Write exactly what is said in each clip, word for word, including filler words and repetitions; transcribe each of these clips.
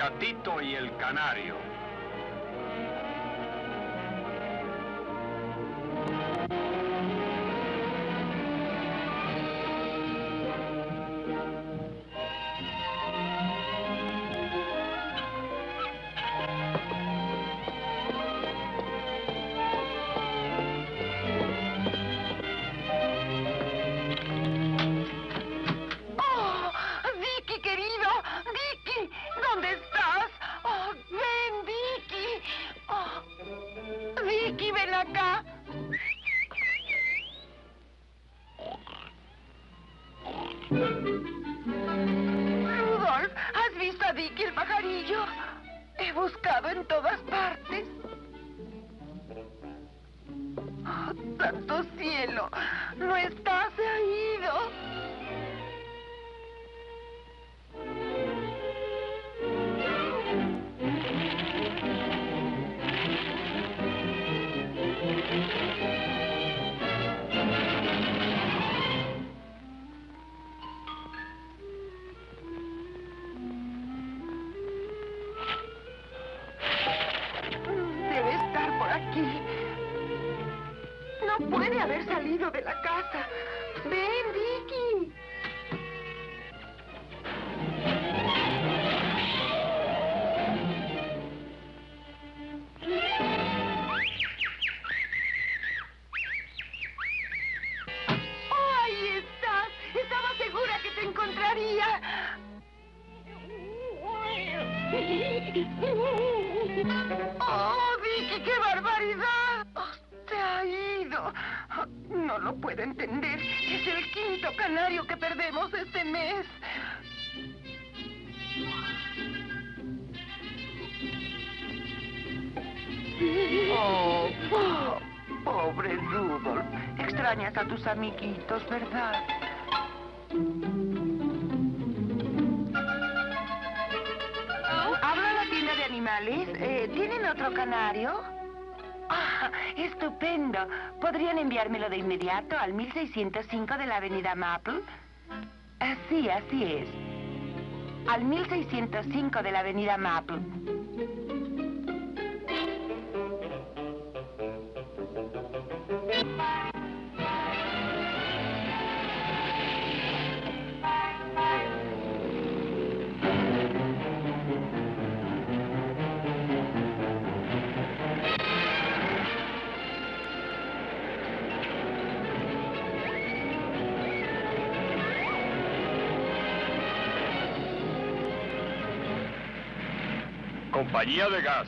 gatito y el canario. Rudolf, ¿has visto a Vicky el pajarillo? He buscado en todas partes. Oh, santo cielo, no está, se ha ido. Debe estar por aquí. No puede haber salido de la casa. Ven, Vicky. Oh, ahí estás. Estaba segura que te encontraría. ¡Oh, Vicky, qué barbaridad! Oh, se ha ido. Oh, no lo puedo entender. Es el quinto canario que perdemos este mes. Oh, oh, pobre Rudolf. Extrañas a tus amiguitos, ¿verdad? ¿Habla la tienda de animales? Eh, ¿Tienen otro canario? Ah, estupendo. ¿Podrían enviármelo de inmediato al mil seiscientos cinco de la avenida Maple? Así, así es. Al mil seiscientos cinco de la avenida Maple. Compañía de gas.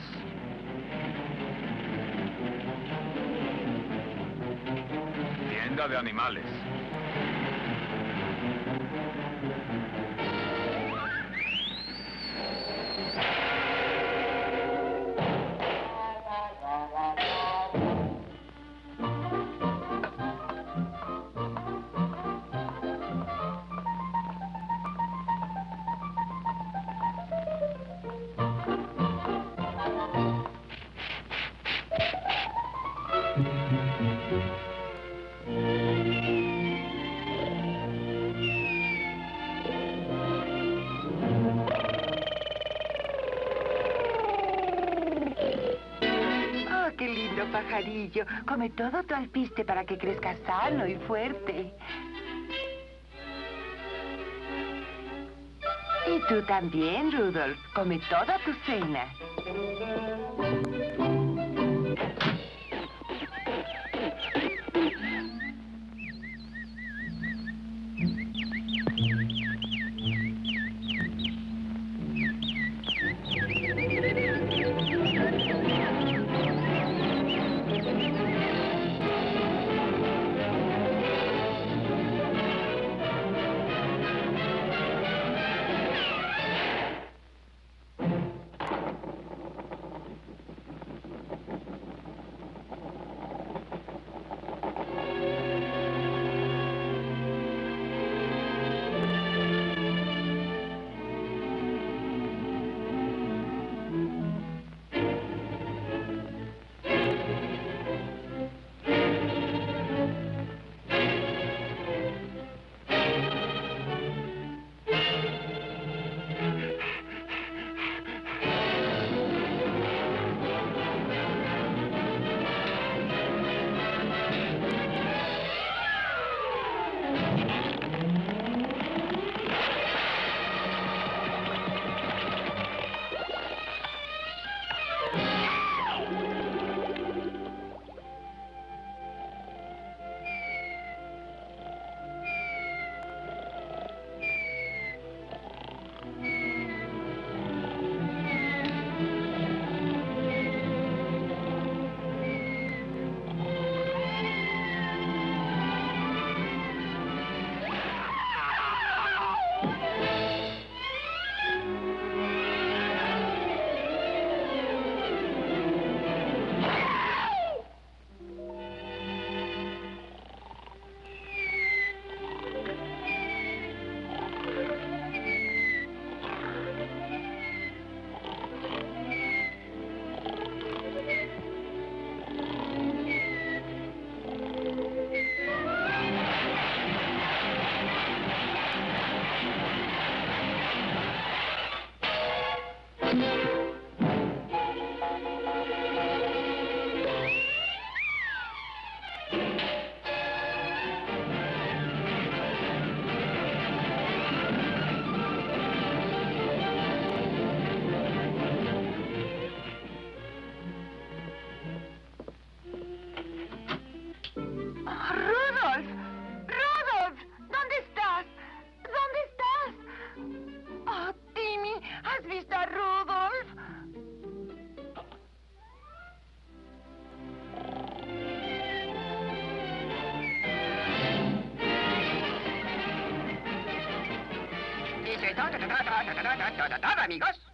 Tienda de animales. Qué lindo pajarillo. Come todo tu alpiste para que crezca sano y fuerte. Y tú también, Rudolf. Come toda tu cena. todo, todo, todo, todo, todo, todo, todo, amigos.